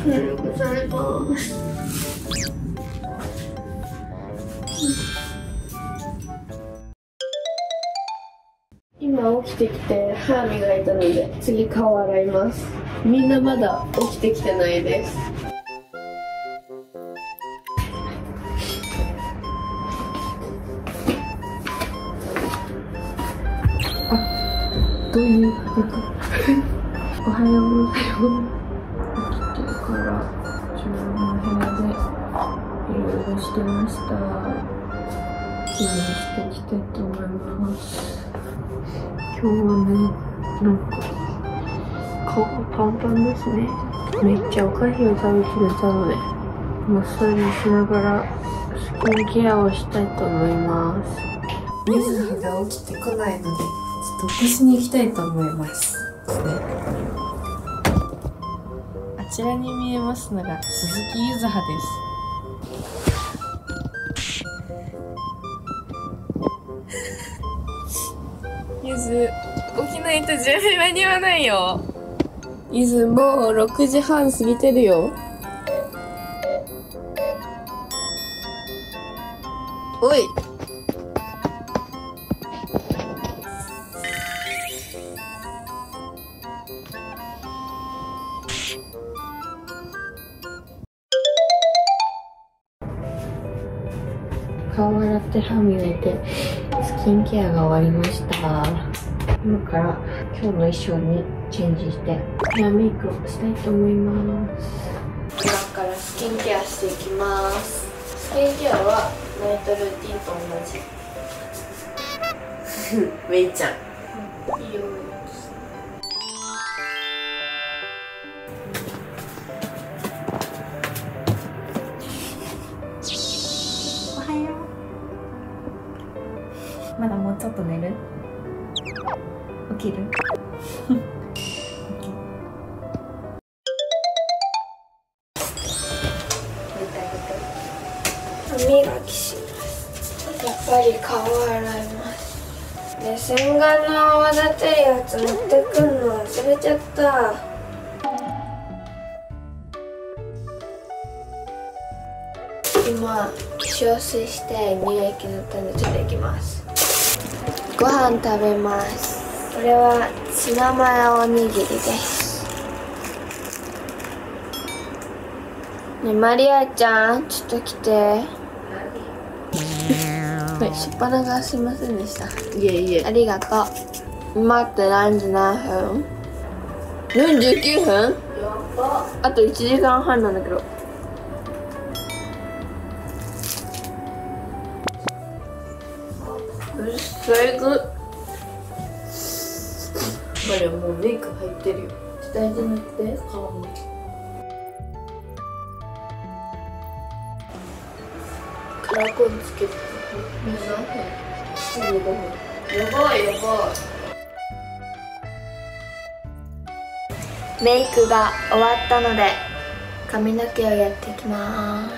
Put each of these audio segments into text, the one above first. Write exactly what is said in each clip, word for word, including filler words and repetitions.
おはようございます。今起きてきて歯磨いたので次顔洗います。みんなまだ起きてきてないです。あ、どういうことおはようございます。起きてから自分の部屋でいろいろしてました。今していきたいと思います。今日はね、なんか顔がパンパンですね。めっちゃお菓子を食べきれたのでマッサージしながらスキンケアをしたいと思います。 ゆずはが起きてこないのでちょっと起こしに行きたいと思います。あちらに見えますのが鈴木ゆずはです。ゆず、起きないと準備間に合わないよ。ゆず、もうろくじはん過ぎてるよ。おい。 顔洗って歯磨いてスキンケアが終わりました。今から今日の衣装にチェンジしてヘアメイクをしたいと思います。今からスキンケアしていきます。スキンケアはナイトルーティンと同じめいちゃん、 うん、いいよ。 まだもうちょっと寝る？起きる？ 歯磨きします。やっぱり顔洗います。で、洗顔の泡立てるやつ持ってくんの忘れちゃった。今化粧水して乳液塗ったんでちょっといきます。ご飯食べます。これはツナマヨおにぎりです。ね、マリアちゃんちょっと来て。はい、しっぱながすいませんでした。 いえいえ、 ありがとう。待って何時何分？よんじゅうきゅうふん？あといちじかんはんなんだけど。最悪。 マリアもうメイク入ってるよ。 大事に塗って顔に。カラコンつけて何分？じゅうごふん。やばいやばい。メイクが終わったので髪の毛をやっていきます。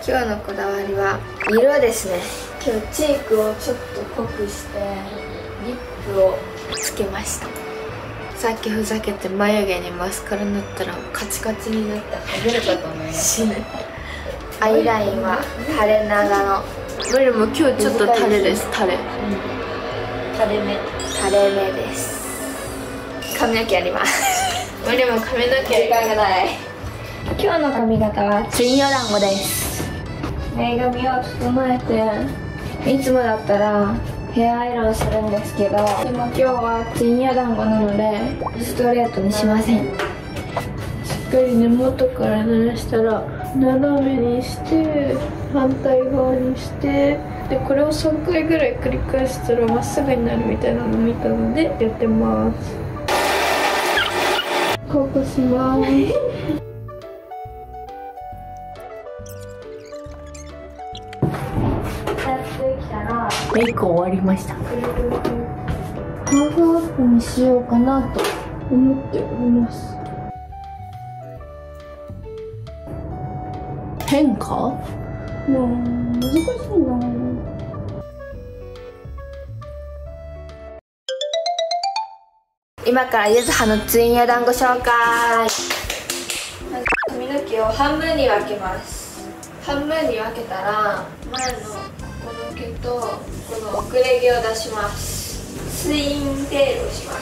今日のこだわりは色ですね。今日チークをちょっと濃くしてリップをつけました。さっきふざけて眉毛にマスカラ塗ったらカチカチになってはぐれたと思いますね。アイラインは垂れ長の。どれも今日ちょっと垂れです。垂れ、うん、垂れ目垂れ目です。髪の毛やります。どれも髪の毛時間がない。今日の髪型はツインヨ団子です。前髪を整えていつもだったらヘアアイロンするんですけど、でも今日はツインヤ団子なのでストレートにしません。しっかり根元から濡らしたら斜めにして反対側にして、でこれをさんかいぐらい繰り返したらまっすぐになるみたいなのを見たのでやってます。ここしますメイク終わりました。 ハーフアップにしようかなと思っております。 変化？ ねえ、難しいな。今からゆずはのツインヤ団子紹介。 毛を半分に分けます。半分に分けたら前のこの毛とこの遅れ毛を出します。ツインテールをします。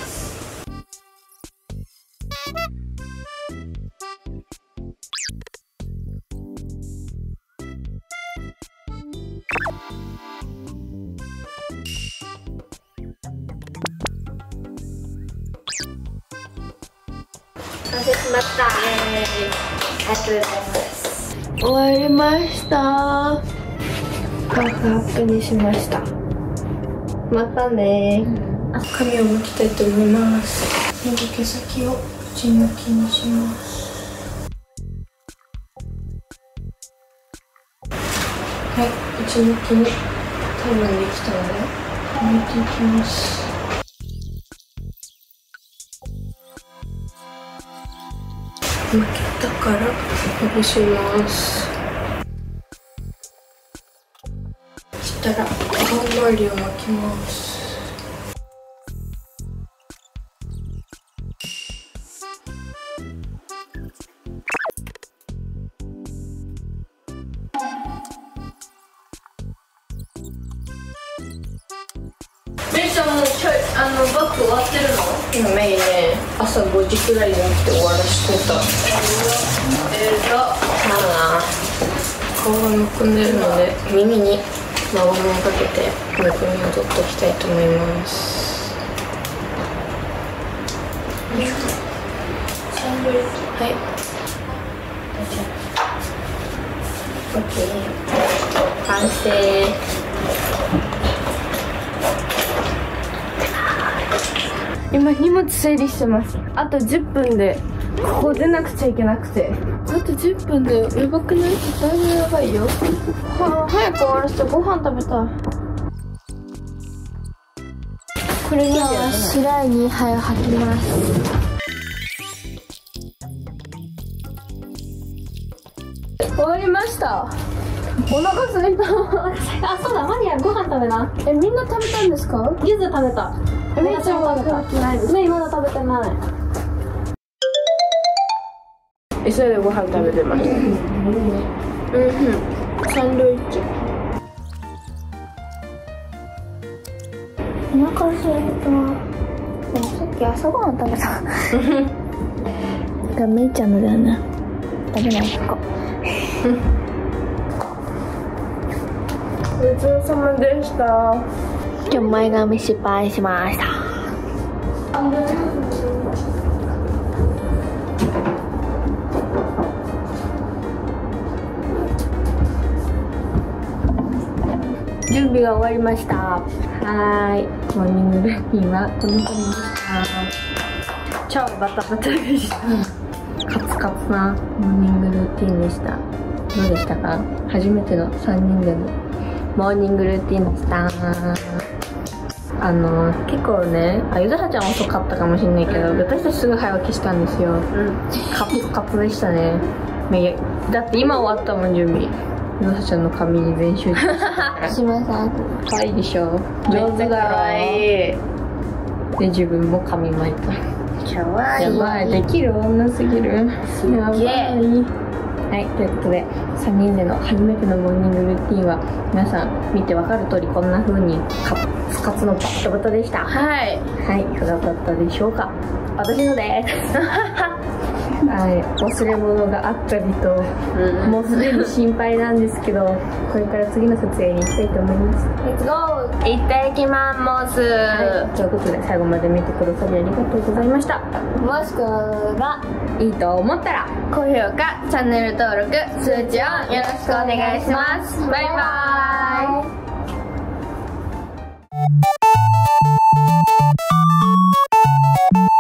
完成しました。イエーイ。ありがとうございます。終わりました。ハーフアップにしました。またね。髪を巻きたいと思います。まず毛先を内向きにします。はい、内向きに多分できたので巻いていきます。巻けたからほぐします。そしたら顔周りを巻きます。メイちゃんもうちょいあのバッグ終わってるの？今メイね朝ごじくらいに起きて終わらしてた。えーとまあ顔がむくんでるので耳に輪ゴムをかけてむくみを取っておきたいと思います。はい。オッケー。完成。今荷物整理してます。あとじゅっぷんでここ出なくちゃいけなくて、あとじゅっぷんでやばくない？だいぶやばいよ。はあ、早く終わらせてご飯食べたい。これが白いにはいを吐きます。終わりました。お腹すいた。あ、そうだ、マリアご飯食べな。え、みんな食べたんですか？ゆず食べた。え、めいちゃんは食べてないです。メイまだ食べてない。急いでご飯食べてます。うん、サンドイッチ。お腹すいた。でもさっき朝ごはん食べた。がめいちゃんのだよね。食べないとこ。ごちそうさまでした。今日前髪失敗しました。準備が終わりました。はーい、モーニングルーティンはこの子でした。超バタバタでした。カツカツなモーニングルーティンでした。どうでしたか？初めてのさんにんでのモーニングルーティンでした。あの結構ね、あ、ゆずはちゃん遅かったかもしれないけど、私たちすぐ早起きしたんですよ。うん、カツカツでしたね。だって今終わったもん、準備。ゆずはちゃんの髪に全集中しまさん可愛いでしょ。上手だろ。可愛いで、自分も髪巻いた。可愛い。やばい、できる女すぎる。すげえ。はい、ということでさんにんでの初めてのモーニングルーティンは皆さん見てわかる通りこんな風にカツカツのバッタバタでした。はいはい、いかがだったでしょうか。私のですはい、忘れ物があったりと、うん、もうすでに心配なんですけど、これから次の撮影に行きたいと思います。レッツゴー。行ってきます。はい、ということで最後まで見てくださりありがとうございました。もしくがいいと思ったら高評価、チャンネル登録、通知音よろしくお願いします。バイバーイ。